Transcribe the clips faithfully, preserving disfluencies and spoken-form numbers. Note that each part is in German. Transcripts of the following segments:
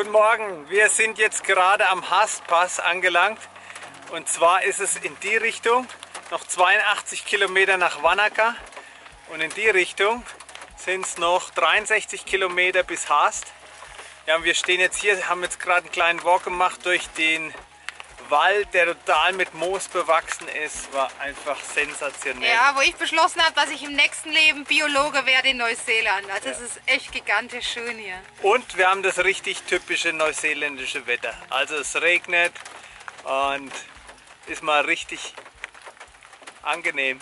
Guten Morgen, wir sind jetzt gerade am Haastpass angelangt und zwar ist es in die Richtung noch zweiundachtzig Kilometer nach Wanaka und in die Richtung sind es noch dreiundsechzig Kilometer bis Haast. Ja, und wir stehen jetzt hier, haben jetzt gerade einen kleinen Walk gemacht durch den Wald, der total mit Moos bewachsen ist, war einfach sensationell. Ja, wo ich beschlossen habe, dass ich im nächsten Leben Biologe werde in Neuseeland. Also es ja. ist echt gigantisch schön hier. Und wir haben das richtig typische neuseeländische Wetter. Also es regnet und ist mal richtig angenehm.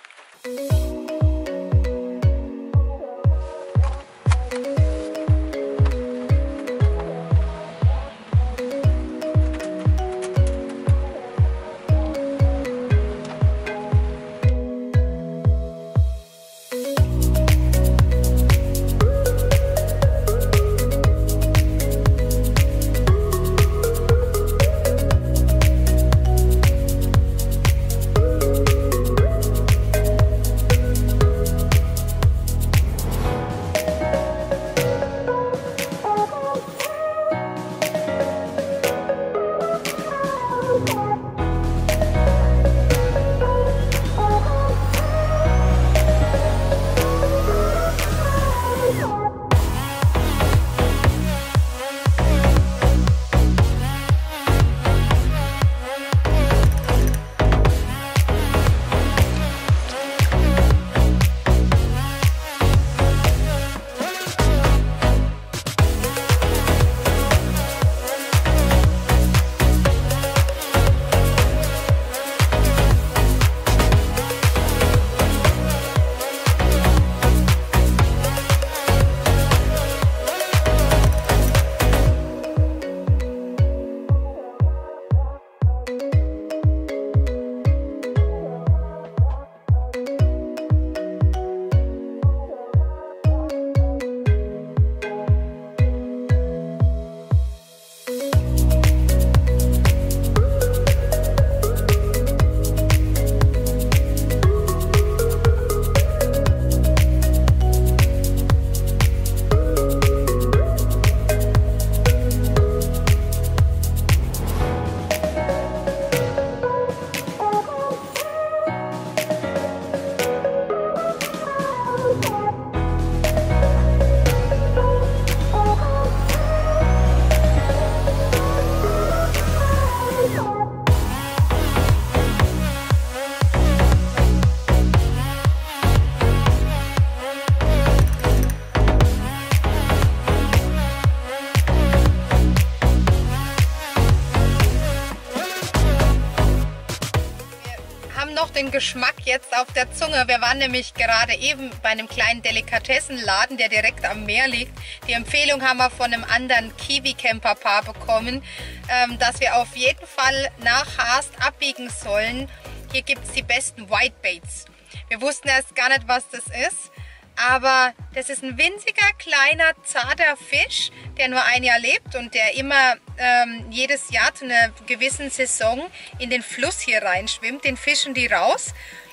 Den Geschmack jetzt auf der Zunge. Wir waren nämlich gerade eben bei einem kleinen Delikatessenladen, der direkt am Meer liegt. Die Empfehlung haben wir von einem anderen Kiwi-Camper-Paar bekommen, ähm, dass wir auf jeden Fall nach Haast abbiegen sollen. Hier gibt es die besten Whitebaits. Wir wussten erst gar nicht, was das ist, aber das ist ein winziger, kleiner, zarter Fisch, der nur ein Jahr lebt und der immer ähm, jedes Jahr zu einer gewissen Saison in den Fluss hier reinschwimmt. Den fischen die raus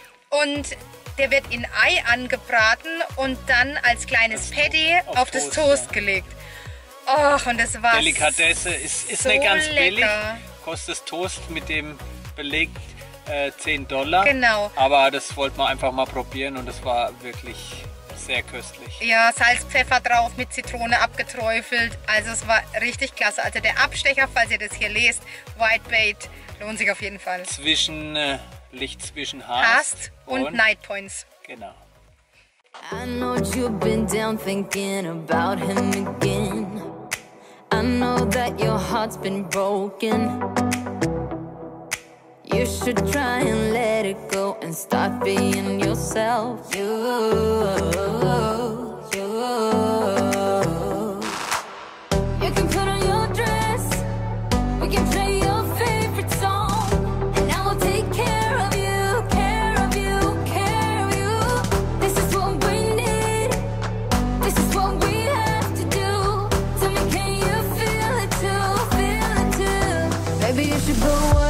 und der wird in Ei angebraten und dann als kleines Patty auf, auf das Toast, Toast gelegt. Och, und das war Delikatesse ist, ist so nicht ganz lecker. billig, kostet das Toast mit dem Beleg äh, zehn Dollar. Genau. Aber das wollten wir einfach mal probieren und das war wirklich sehr köstlich. Ja, Salz, Pfeffer drauf, mit Zitrone abgeträufelt. Also es war richtig klasse. Also der Abstecher, falls ihr das hier lest, Whitebait, lohnt sich auf jeden Fall. Zwischen, äh, Licht zwischen Haast, Haast und, und Night Points. Genau. I know you've been down thinking about him again. I know that your heart's been broken. You should try and let it go and start being yourself. You, you. You can put on your dress. We can play your favorite song, and I will take care of you, care of you, care of you. This is what we need. This is what we have to do. Tell me, can you feel it too? Feel it too? Maybe you should go.